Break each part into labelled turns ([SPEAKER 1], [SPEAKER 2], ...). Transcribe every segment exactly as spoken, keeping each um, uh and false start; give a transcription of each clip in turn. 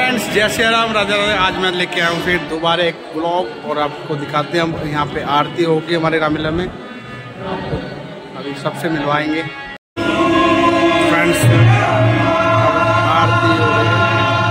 [SPEAKER 1] Friends, जय श्री राम, राजा राजा। आज मैं लेके आया हूँ फिर दोबारा एक ब्लॉग और आपको दिखाते हैं हम यहाँ पे आरती होगी हमारे रामलीला में। आपको अभी सबसे मिलवाएंगे फ्रेंड्स। आरती हो रही है।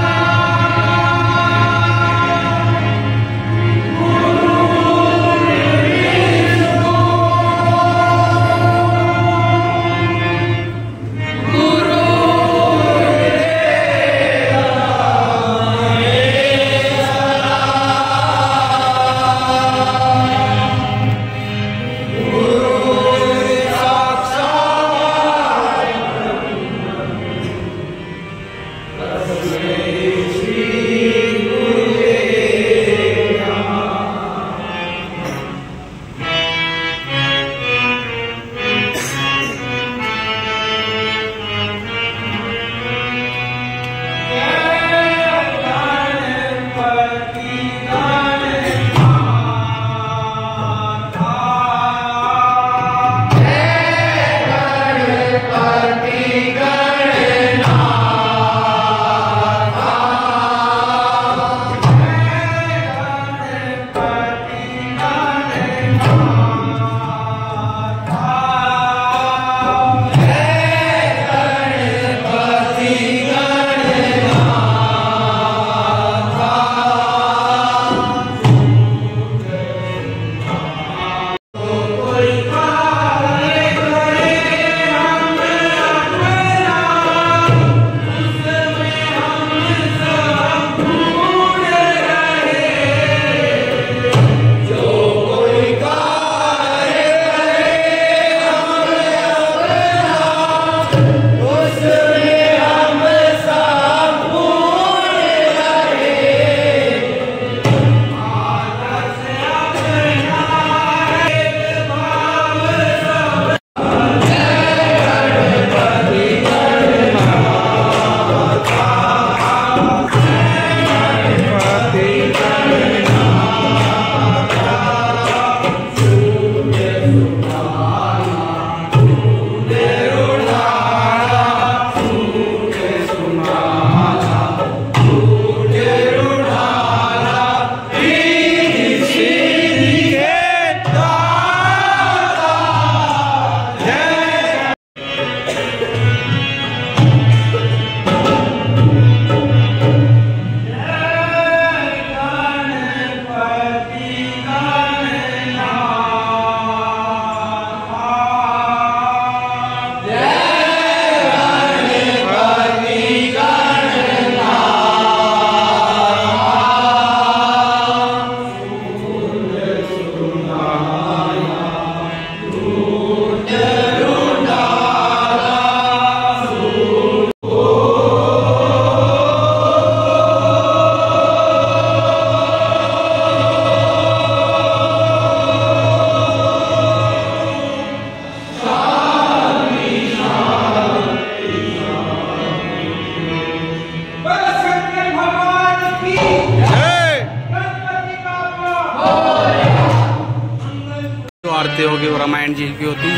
[SPEAKER 1] आरती होगी वो रामायण जी की होती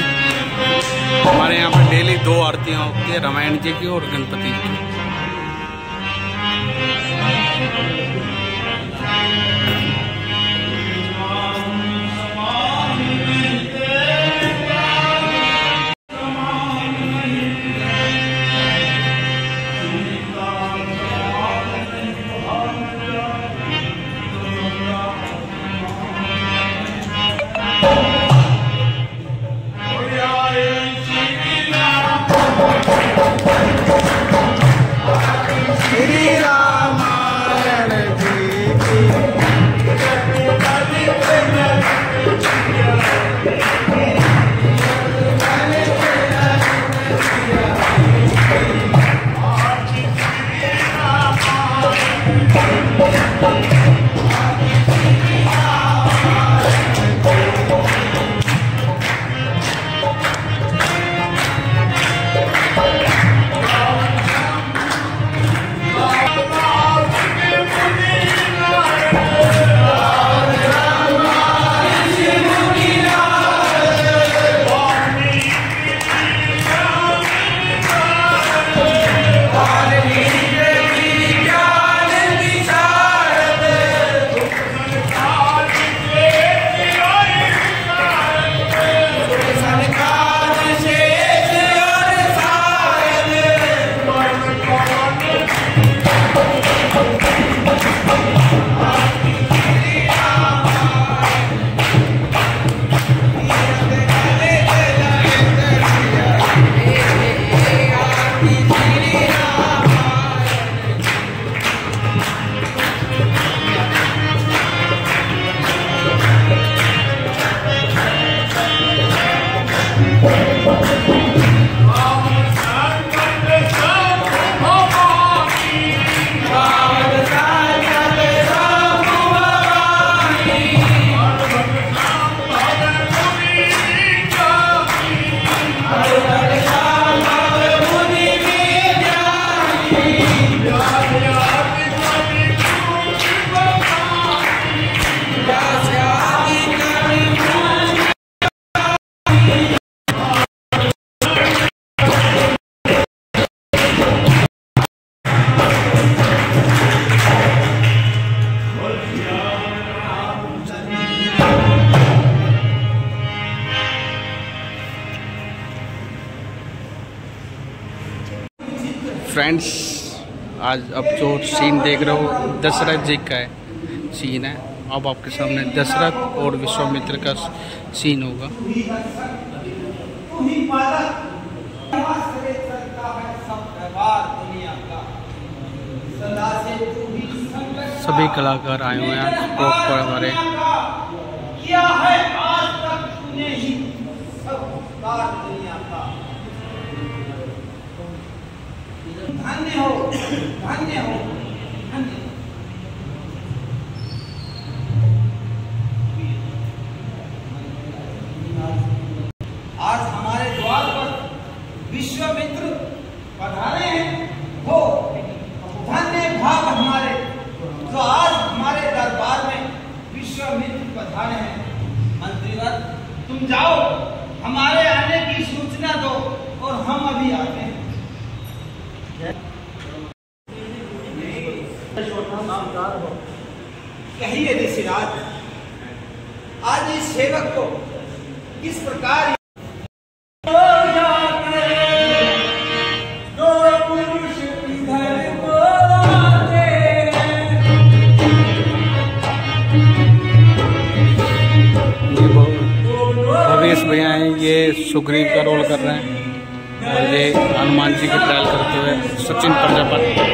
[SPEAKER 1] है। हमारे यहाँ पर डेली दो आरतियाँ होती है, रामायण जी की और गणपति जी की। फ्रेंड्स, आज अब जो सीन देख रहे हो दशरथ जी का है सीन है। अब आपके सामने दशरथ और विश्वामित्र का सीन होगा। सभी कलाकार आए हुए हैं स्पोक पर हमारे।
[SPEAKER 2] किया है आज तक तूने ही सब उपकार दुनिया का। धन्य हो, धन्य हो, धन्य हो। आज हमारे द्वार पर विश्वामित्र पधारे हैं। हो धन्य भाग हमारे जो आज हमारे दरबार में विश्वामित्र पधारे हैं। मंत्रीवर, तुम जाओ, हमारे आने की सूचना दो और हम अभी आते हैं। कहिए ऋषिराज, आज इस सेवक को किस प्रकार
[SPEAKER 1] भवेश भैया हैं, ये सुग्रीव का रोल कर रहे हैं और ये हनुमान जी की ट्रायल करते हुए सचिन प्रजापति।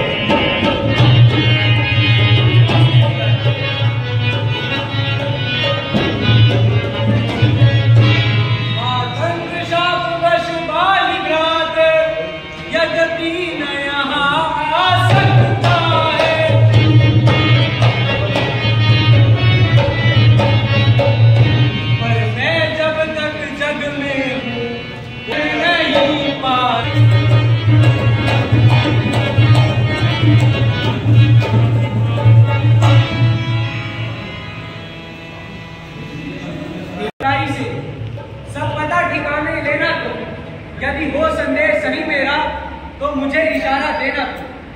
[SPEAKER 2] यदि हो संदेश सही मेरा तो मुझे इशारा देना।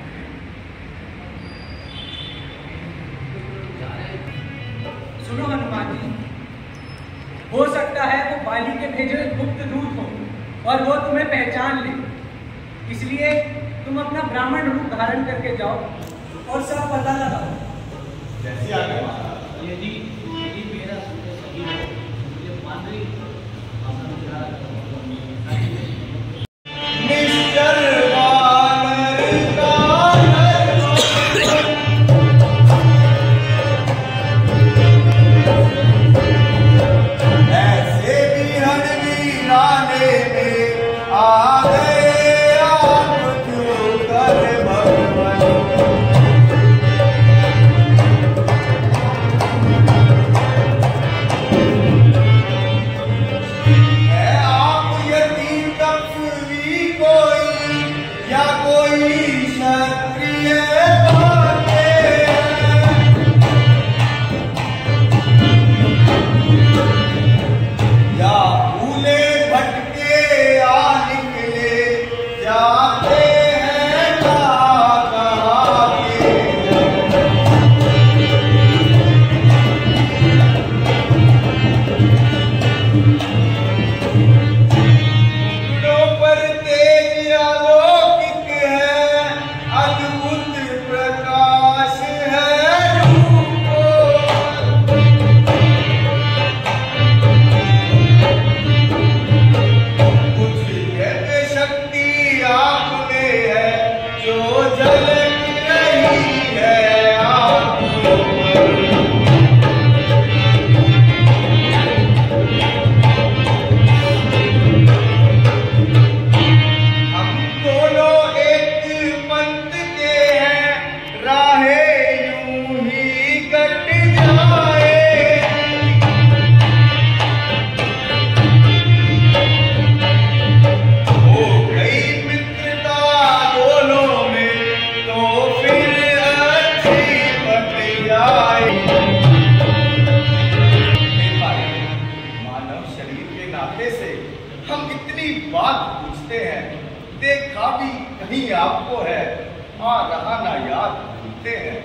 [SPEAKER 2] सुनो हनुमान जी, हो सकता है वो बाली के भेजे गुप्त दूत हो और वो तुम्हें पहचान ले, इसलिए तुम अपना ब्राह्मण रूप धारण करके जाओ और सब पता लगाओ। जैसे आगे यदि यदि मेरा सही हो, मुझे मांद्री
[SPEAKER 3] Yeah. इतनी बात पूछते हैं, देखा भी कहीं आपको है, आ रहा ना याद भूलते हैं।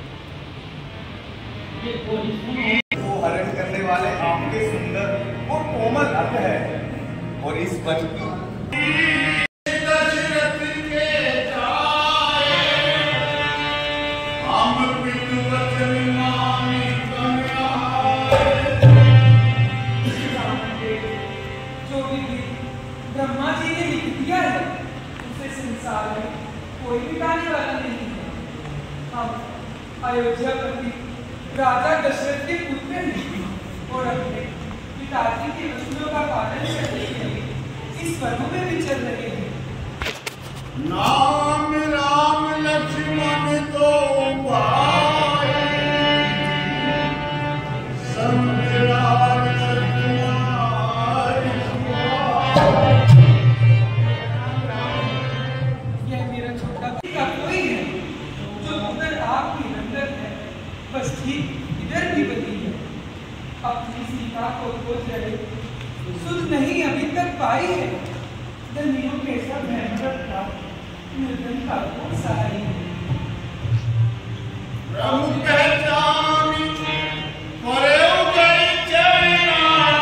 [SPEAKER 3] वो हरण करने वाले आपके सुंदर वो कोमल अंग है, और इस वन की
[SPEAKER 2] ब्रह्मा जी ने लिख दिया है, उसे संसार में कोई भी टालने वाला नहीं है। हम अयोध्या पति राजा दशरथ के पुत्र हैं और अपने पिताजी के वचनों का पालन करने के लिए इस वनों में विचर रहे हैं।
[SPEAKER 3] नाम राम लक्ष्मण तो भाई,
[SPEAKER 2] यह मेरा छोटा का कोई है जो उधर आपकी नंदन है, बस ठीक इधर भी बनी है। अपनी सीता को खोज रहे, सुध नहीं अभी तक पाई है। धनियों के सब भयंकर था, निर्धन का कौन सहाय है।
[SPEAKER 3] प्रभु पहचानी करे उगई चैना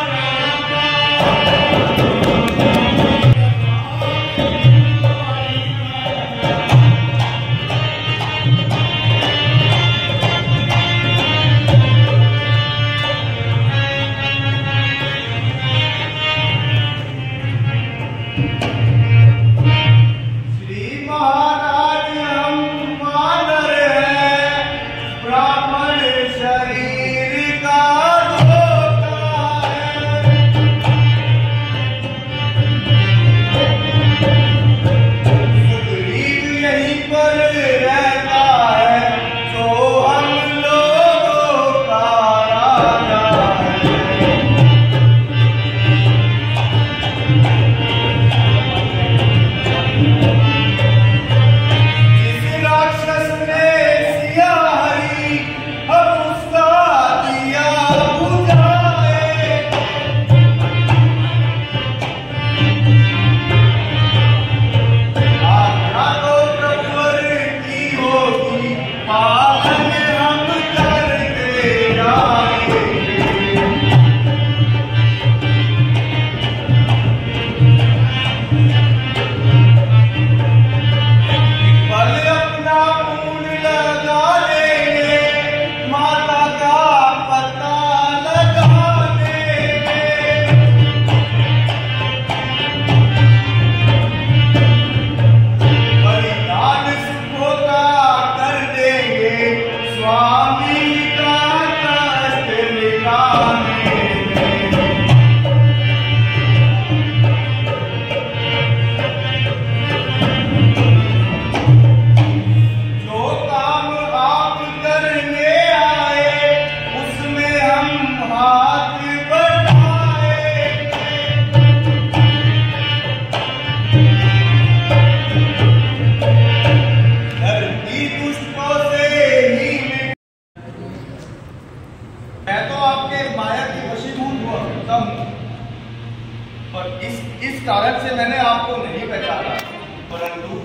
[SPEAKER 3] कारण से मैंने आपको नहीं पहचाना, परंतु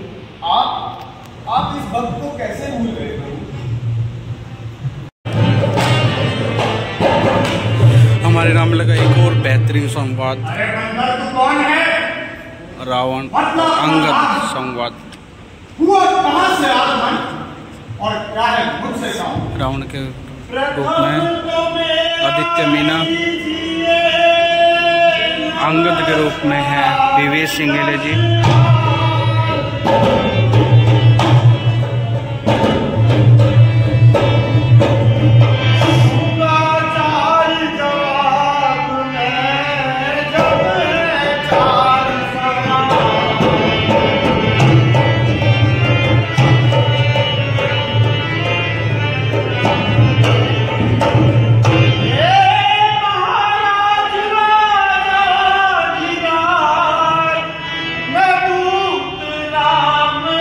[SPEAKER 3] आप आप इस भक्त को कैसे भूल गए?
[SPEAKER 1] हमारे रामलला का एक और बेहतरीन संवाद,
[SPEAKER 3] अरे बंदर तू कौन है?
[SPEAKER 1] रावण अंगद संवाद।
[SPEAKER 3] हुआ कहां से आगमन और क्या है मुझसे कहो?
[SPEAKER 1] रावण के रूप में आदित्य मीना, अंगद के रूप में है विवेक सिंघेले जी।
[SPEAKER 3] राम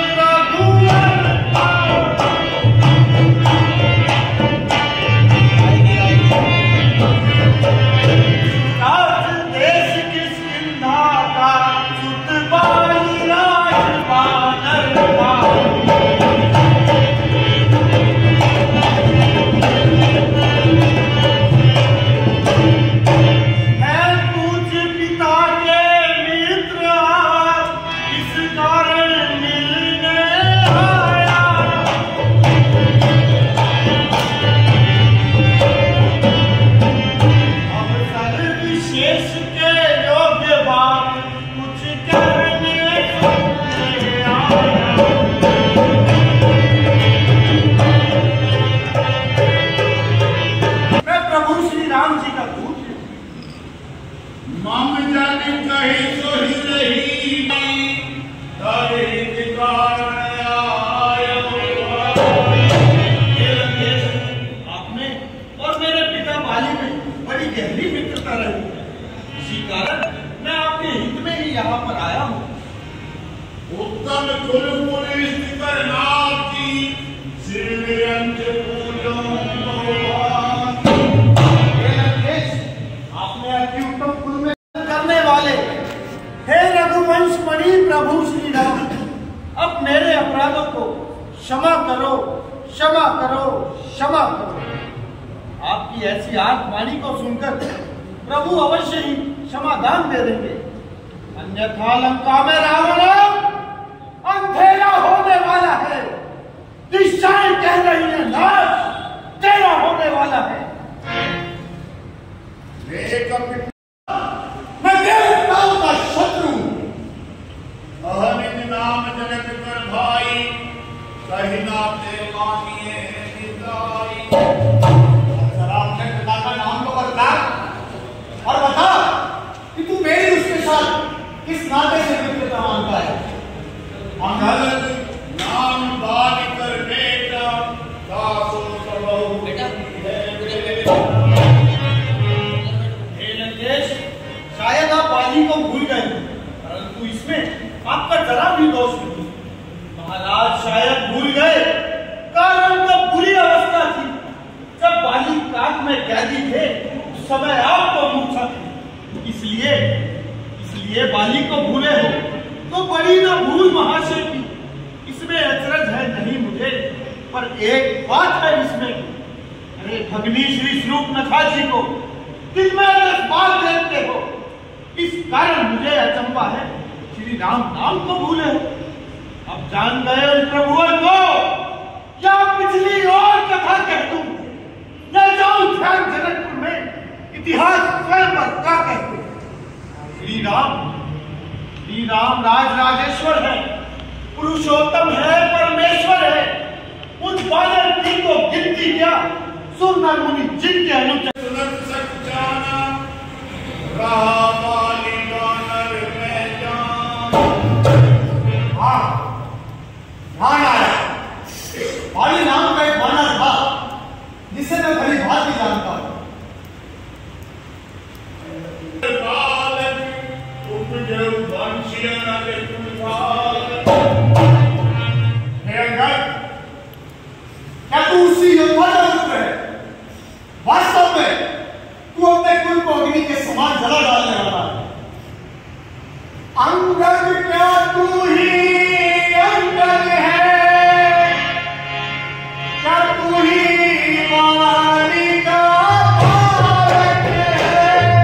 [SPEAKER 4] प्रभु श्री राम, अब मेरे अपराधों को क्षमा करो, क्षमा करो, क्षमा करो। आपकी ऐसी आत्मवाणी को सुनकर प्रभु अवश्य ही क्षमादान दे देंगे, अन्यथा लंका में रावण अंधेरा होने वाला है। दिशाएं कह रही है नाश तेरा होने वाला है। मैं देवताओं का शत्रु,
[SPEAKER 5] अहनित नाम जनक कर भाई, कहीं ना ते मानिए निदाई।
[SPEAKER 4] राम ने पिता का नाम तो बता और बता कि तू मेरी उसके साथ किस नाते से मित्रता मानता है।
[SPEAKER 5] अंगद नाम बाल कर बेटा, दासो सबहु बेटा
[SPEAKER 4] हे लंकेश, शायद आप बाली को भूल गए, परंतु इसमें आपका जरा भी दोष नहीं। महाराज शायद भूल गए कारण तब बुरी अवस्था थी जब बाली काट में कैदी थे, उस समय आपको मूर्छा थी। इसलिए इसलिए बाली को भूले हो तो बड़ी ना भूल महाशय की, इसमें अचरज है नहीं मुझे, पर एक बात है इसमें। अरे भगनी श्री स्वरूपनाथ जी को दिन में दस बार देखते हो, इस कारण मुझे अचंबा है श्री राम नाम को भूले हो। अब जान गए उन प्रभुओं को, या पिछली और कथा कह दूं, या जाऊं ध्यान जनकपुर में इतिहास स्वयं पर क्या कहते। श्री राम श्री राम राज राजेश्वर है, पुरुषोत्तम है, परमेश्वर है। उन बानर की तो गिनती क्या, सुर नर मुनि जिनके अनुचर ध्यान आया। बाली नाम का एक बानर था जिसे मैं भली भांति जानता हूं। क्या तू उसी योद्धा का रूप है? वास्तव में तू अपने कुल को अग्नि के समान जला डालने वाला है। अंगद क्या तू ही अंगद है, क्या तू ही वाणी का भारत है।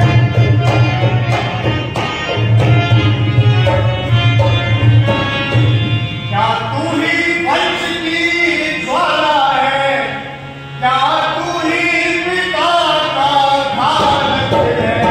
[SPEAKER 4] क्या तू ही वंश की ज्वाला है, क्या तू ही पिता का भारत है।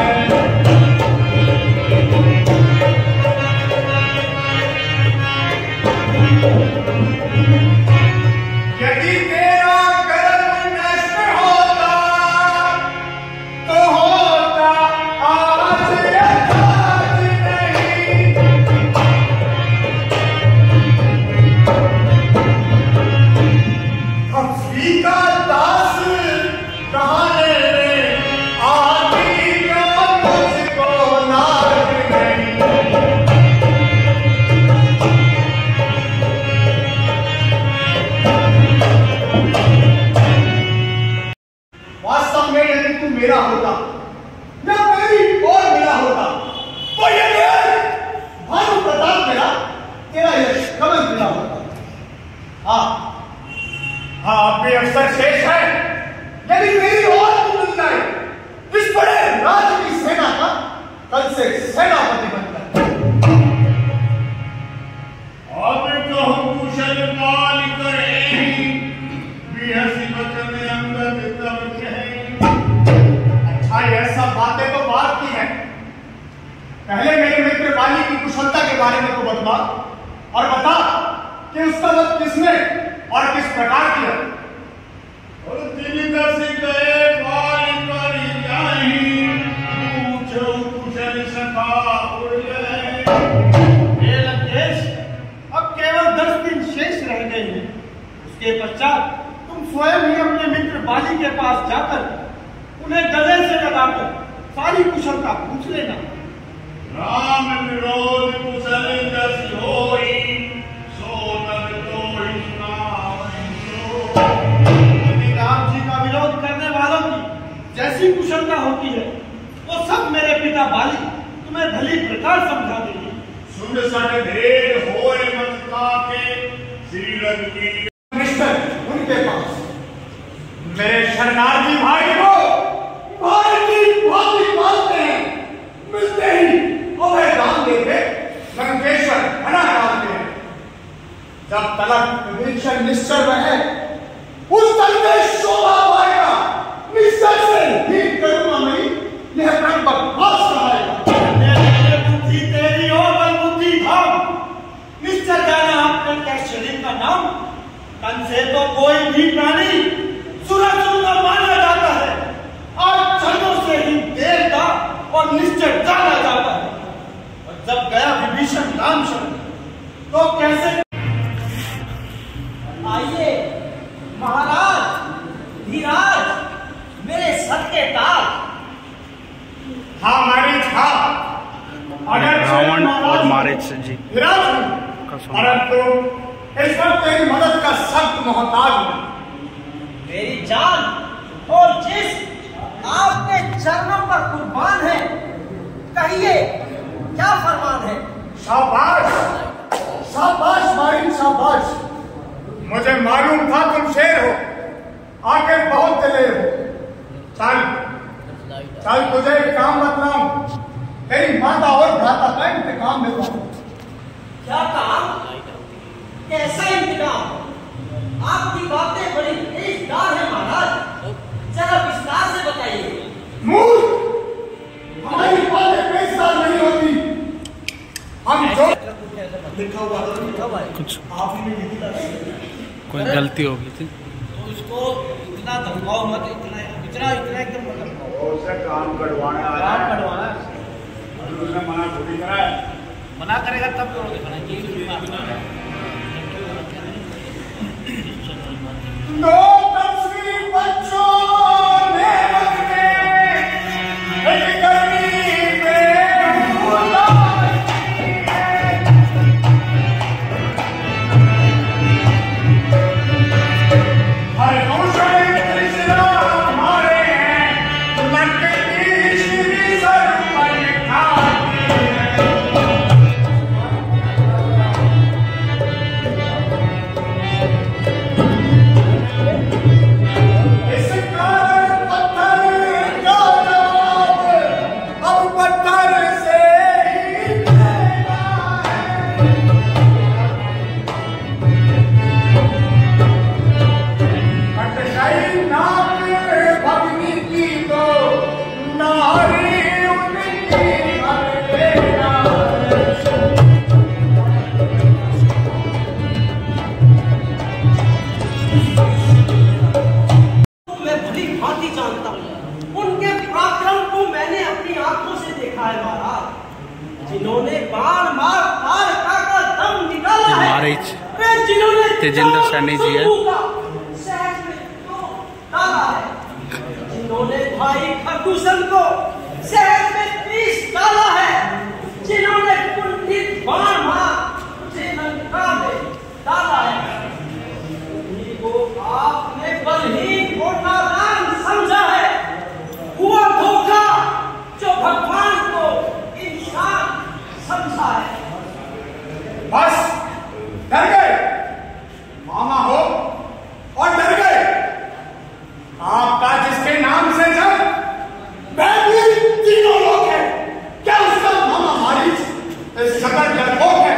[SPEAKER 4] यदि तेरा कर्म नष्ट होता तो होता आज यथार्थ नहीं। पृथ्वी का दास कहने में आदि का मुझको नाज नहीं। वास्तव में यदि तू मेरा होता, या मेरी और मेरा होता, तो ये भानु प्रताप मेरा, तेरा यश कमल मेरा होता। हाँ हाँ, अब भी अवसर शेष है। यदि मेरी और तू मिल जाए, इस बड़े राज की सेना का कल से सेनापति बनता है।
[SPEAKER 5] अब कहूं कुशल काल करे, बिहसी बचन अंगद तब कहे।
[SPEAKER 4] अच्छा, ये सब बातें तो बात की है। पहले मेरे मित्र बाली की कुशलता के बारे में तो बतला और बता कि उसका वध किसने और किस प्रकार किया।
[SPEAKER 5] और दिल दस गए बाल कर जाहि, पूछो कुशल सखा
[SPEAKER 4] बाली के पास जाकर उन्हें गले से लगाकर सारी कुशलता पूछ लेना।
[SPEAKER 5] राम विरोध कुशल जस होई, सो नर कोई नाहि सो।
[SPEAKER 4] यदि राम जी का विरोध करने वालों की जैसी कुशलता होती है वो सब मेरे पिता बाली तुम्हें भली प्रकार समझा देंगे।
[SPEAKER 5] सुन सट भेद होए मत काके, श्री रघुवीर
[SPEAKER 3] मिस्टर उनके पास मेरे शरणार्थी भाई को भाई की भांति पालते हैं, मिलते ही अभय दान देके लंकेश्वर बना डालते हैं। जब तलक विभीषण निश्चल रहे उस तक में शोभा पाएगा, निश्चय से ही करुणा नहीं यह प्रण बकवास कराएगा।
[SPEAKER 4] बुद्धि तेरी हो बल बुद्धि धाम, निश्चय जाना आपके क्या शरीर का नाम। तन से तो कोई भी प्राणी सुरक्षित माना जाता है, और क्षणों से ही देवता और निश्चय जाना जाता है। और जब गया विभीषण राम शरण तो कैसे।
[SPEAKER 2] आइए महाराज धीराज, मेरे सत के ताज।
[SPEAKER 3] हाँ मारिच हाँ, अगर
[SPEAKER 1] रावण और मारिच जी
[SPEAKER 3] विराट हूं, परंतु इस वक्त तेरी मदद का सख्त मोहताज हूं।
[SPEAKER 2] मेरी जान और जिस आपके चरणों पर कुर्बान है, कहिए क्या फरमान है।
[SPEAKER 3] शाबाश शाबाश मारिन शाबाश। मुझे मालूम था तुम शेर हो, आगे बहुत दिलेर हो। चल चल तुझे एक काम बतलाऊं, तेरी माता और भ्राता का इंतकाम दिलवाऊं।
[SPEAKER 2] क्या काम, कैसा इंतकाम। आपकी बातें बड़ी तेजदार है महाराज, जरा विस्तार से बताइए।
[SPEAKER 3] मूर्ख, हमारी बातें बेइज्जत नहीं होती। हम जो
[SPEAKER 4] लिखा हुआ
[SPEAKER 1] कुछ
[SPEAKER 4] आप ही ने लिखी था,
[SPEAKER 1] कोई गलती होगी थी
[SPEAKER 4] तो उसको इतना धमकाओ मत, इतना इतना इतना एकदम मत धमकाओ।
[SPEAKER 5] उससे काम कटवाने आया
[SPEAKER 4] काम
[SPEAKER 5] है,
[SPEAKER 4] कटवाना
[SPEAKER 5] और उसने मना थोड़ी करा है।
[SPEAKER 4] मना करेगा तब करोगे खाना ये
[SPEAKER 3] दो तस्वीर बच्चों ने बदले, एक गर्मी में बुलाई है। हर दूसरे कृष्णा हमारे हैं, लंकेश की सर पर खाती है। इस कारण पत्थर का जवाब अब पत्थर से ही देना है। कटनाई नाम भगनी की तो नारी उनकी हर लेना है।
[SPEAKER 2] मैं भली भांति जानता हूँ, उनके पराक्रम को मैंने अपनी आंखों से देखा है महाराज। जिन्होंने बाण मार तारका का दम निकाला है,
[SPEAKER 1] मारिच
[SPEAKER 2] वे जिन्होंने
[SPEAKER 1] तेजेंद्र सैनी जी है।
[SPEAKER 2] शहर में तो डाला है, जिन्होंने भाई खरदूषण को शहर में पीस डाला है, जिन्होंने कुंठित बाण मार उसे लंका में डाला है, उन्हीं को आपने बलहीन और नादान समझा है। हुआ धोखा जो भगवान को इंसान समझा है।
[SPEAKER 3] बस डर गए, मामा हो और डर गए। आपका जिसके नाम से जब बैठी तीनों लोग हैं, क्या उसका मामा मारिच इस जगह डरपोक है?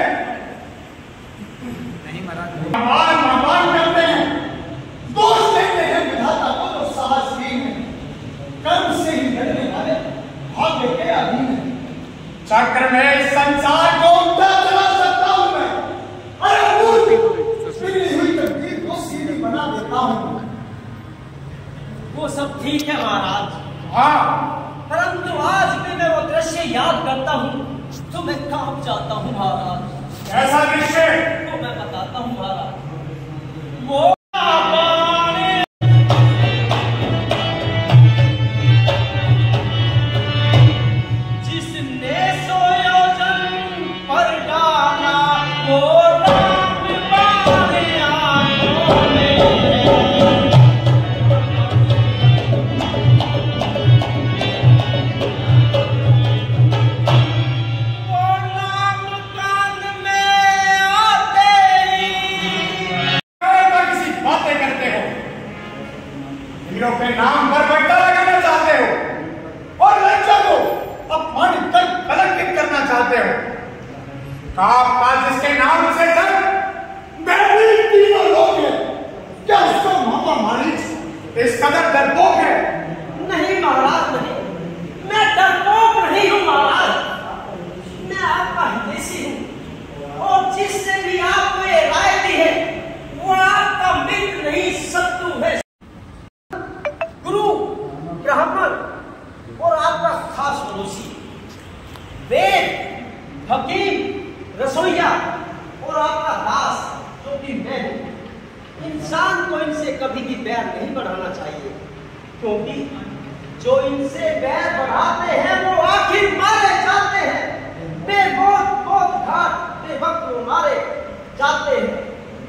[SPEAKER 3] नहीं महाराज, महान करते हैं, दोष देते हैं विधाता को तो साहसहीन है, कर्म से ही डरने वाले भाग्य के अधीन है। चक्र में इस संसार को उल्टा चला सकता हूं मैं। अरे मूर्ख, बिगड़ी हुई तकदीर को सीधी बना देता हूं।
[SPEAKER 2] वो सब ठीक है महाराज,
[SPEAKER 3] हाँ,
[SPEAKER 2] परंतु आज भी मैं वो दृश्य याद करता हूँ तो मैं कांप जाता हूँ महाराज।
[SPEAKER 3] ऐसा दृश्य
[SPEAKER 2] तो मैं बताता हूँ महाराज। वो
[SPEAKER 3] वीरों के नाम पर बट्टा लगाना चाहते हो और लज्जा को अपमानित कर कलंकित करना चाहते हो। आपका जिसके नाम से सर मेरी तीनों लोग हैं, क्या उसको मामा मारिच इस कदर डरपोक है?
[SPEAKER 6] नहीं महाराज, नहीं, मैं डरपोक नहीं हूँ महाराज, मैं आपका हितैषी हूँ और जिससे भी आपको ये राय दी है वो आपका मित्र नहीं शत्रु है। गुरु, ब्राह्मण और आपका खास पड़ोसी, वेद, हकीम, रसोईया और आपका दास जो कि मैं हूं, इंसान को इनसे कभी भी बैर नहीं बढ़ाना चाहिए, क्योंकि जो इनसे बैर बढ़ाते हैं वो आखिर मारे जाते हैं, बेमौत मौत घाट बेवक्त वो मारे जाते हैं।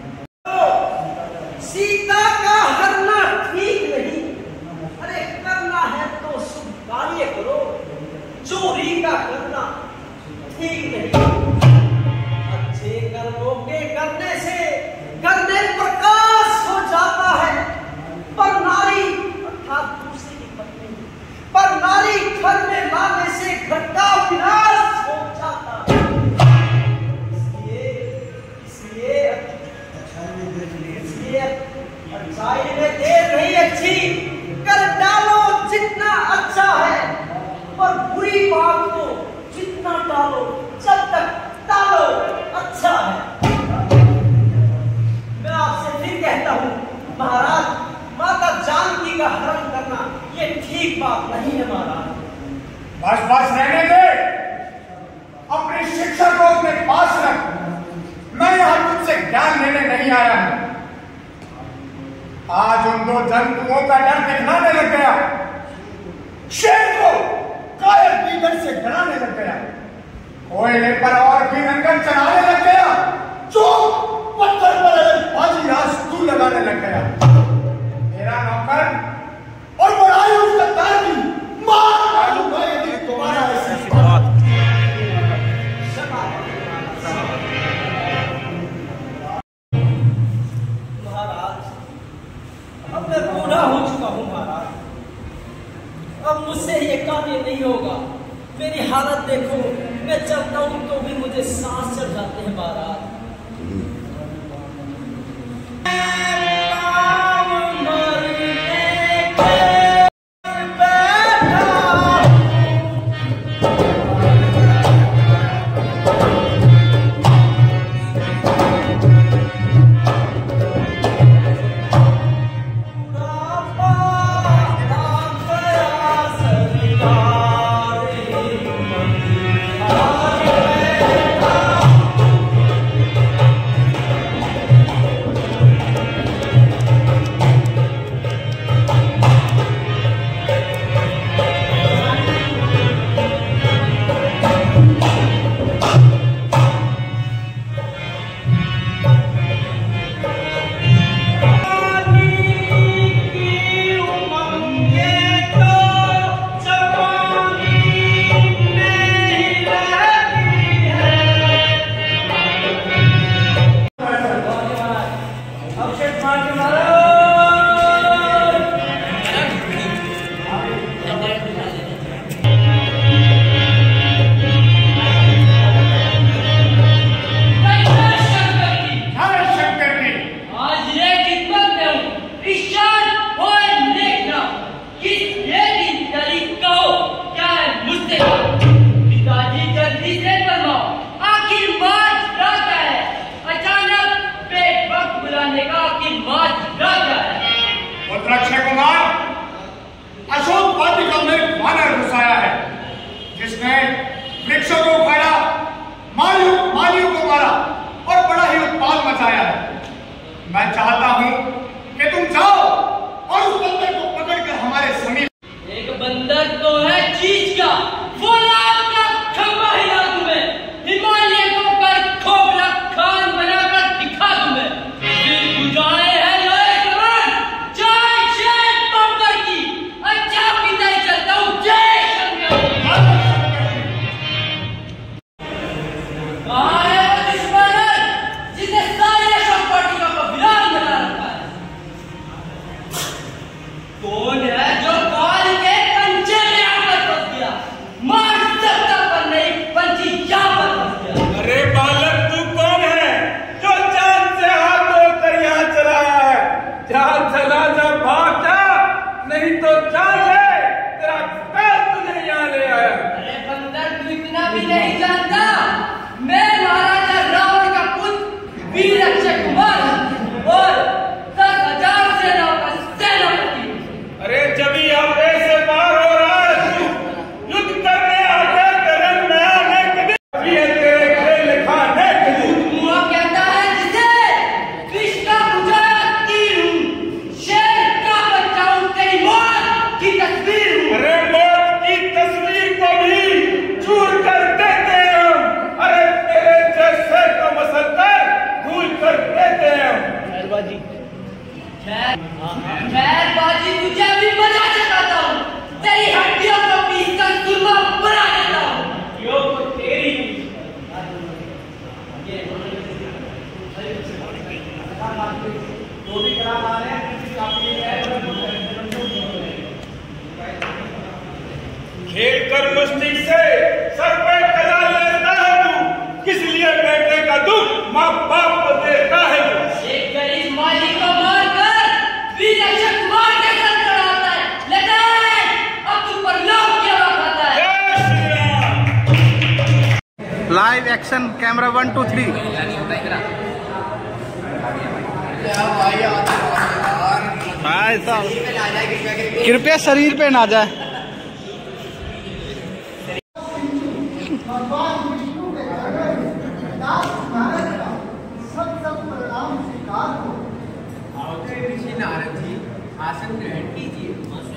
[SPEAKER 6] तो सीता का हरना ठीक नहीं, अरे करना है तो शुभ कार्य करो, चोरी का करना ठीक नहीं। अच्छे कर्मों के करने से घर में प्रकाश हो जाता है, पर नारी अर्थात दूसरे की पत्नी पर नारी घर में लाने से घर का विनाश हो जाता है। इसलिए इसलिए इसलिए अच्छाई में देर नहीं अच्छी कर डालो जितना अच्छा है, पर बुरी बात को जितना टालो जब तक टालो अच्छा है। मैं आपसे फिर कहता हूँ महाराज, माता जानकी का हरण करना ये ठीक बात नहीं है महाराज।
[SPEAKER 3] बस बस रहने दे, अपनी शिक्षा को अपने पास रख। मैं यहां तुझसे ज्ञान लेने नहीं आया हूं। आज उन दो जंतुओं का डर दिखलाने लग गया, शेर को कायर बीगन से डराने लग गया, कोयले पर और भी रंगन चढ़ाने लग गया, जो पत्थर पर बाजी राज तू लगाने लग गया। मेरा नौकर और बड़ाई उसका तारी मार डालूंगा यदि तुम्हारा ऐसी बात।
[SPEAKER 6] महाराज, अब मैं बूढ़ा हो चुका हूँ महाराज, अब मुझसे ये कार्य नहीं होगा। मेरी हालत देखो, मैं चलता हूँ तो भी मुझे सांस चढ़ जाते हैं महाराज।
[SPEAKER 3] अक्षय कुमार, अशोक वाटिका में वानर घुसाया है, जिसने वृक्षों को उखाड़ा, मालियों मालियों को मारा और बड़ा ही उत्पाद मचाया है। मैं चाहता हूं कि तुम जाओ और उस बंदर को पकड़कर हमारे समीप।
[SPEAKER 6] एक बंदर तो है चीज का, वो लाल का खंबा हिला तुम्हें, हिमालय को कर खोखला खान बनाकर दिखा तुम्हें। दिल बुझाए है लोहे कमान, जय जय बंदर की, अच्छा पिता ही चलता हूँ, जय शंकर। कहाँ है वो दुश्मन जिसने सारे अशोक वाटिका का विराम बना रखा है? कौन है जो काल के कंचे में आकर फंस गया? मार सकता पर नहीं, पंछी यहाँ पर फंस गया।
[SPEAKER 3] अरे बालक, तू कौन है जो चांद से हाथ धोकर यहाँ चला है? जहाँ चला जा भाग जा, नहीं तो चाल ले, तेरा पैर तुझे यहाँ ले आया।
[SPEAKER 6] अरे बंदर, तू इतना भी नहीं जानता, मैं महाराजा रावण का पुत्र वीर अक्षय कुमार हूँ और दस हजार सेना का सेनापति।
[SPEAKER 3] अरे जभी आप ऐसे पार हो रहा है, तू युद्ध करने आगे करण में आने के लिए ये तेरे खेल खाने के लिए।
[SPEAKER 6] मुआ कहता है जिसे विष का बुझाया तीर हूँ, शेर का बच्चा हूँ, तेरी मौत की तस्वीर हूँ।
[SPEAKER 3] अरे मौत की तस्वीर को भी चूर कर देते हैं हम। अरे तेरे जैसे को मसल कर धूल कर देते हैं हम।
[SPEAKER 6] खैर खैरबाजी तुझे भी बजा चुकाता हूँ, तेरी हड्डियों को पीस कर सुरमा बना देता हूँ। यो तो तेरी
[SPEAKER 3] खेल कर मुश्किल से सर पे कला लेता है तू, किस लिए बेटे का दुख माँ बाप को देता है तू?
[SPEAKER 6] एक गरीब माली को मारकर वीर अक्षय कुमार के सर चढ़ाता है, लेकिन अब तुम पर लोग क्या खाता है?
[SPEAKER 3] Jai Shri Ram.
[SPEAKER 1] Live action camera one two three. भाई साहब कृपया शरीर पे ना जाए।
[SPEAKER 2] ऋषि नारद जी आसन ग्रहण कीजिए।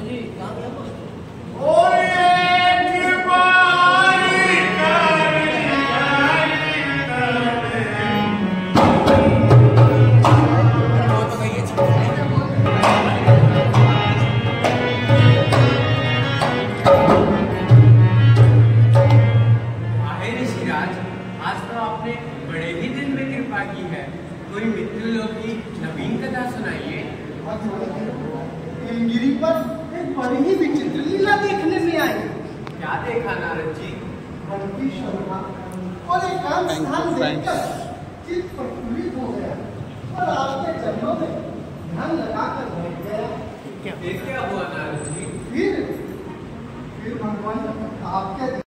[SPEAKER 2] आज तो आपने बड़े ही दिन में कृपा की है, कोई मृत्यु लोक की नवीन कथा सुनाइए।
[SPEAKER 7] गिरी पर एक बड़ी ही विचित्र लीला देखने में आई।
[SPEAKER 2] क्या देखा नारद जी?
[SPEAKER 7] बड़ी शोभा और एकांत स्थान देखकर चित्त प्रफुल्लित हो गया और आपके चरणों में ध्यान लगाकर बैठ गया।
[SPEAKER 2] फिर क्या हुआ नारद जी?
[SPEAKER 7] फिर फिर भगवान आपके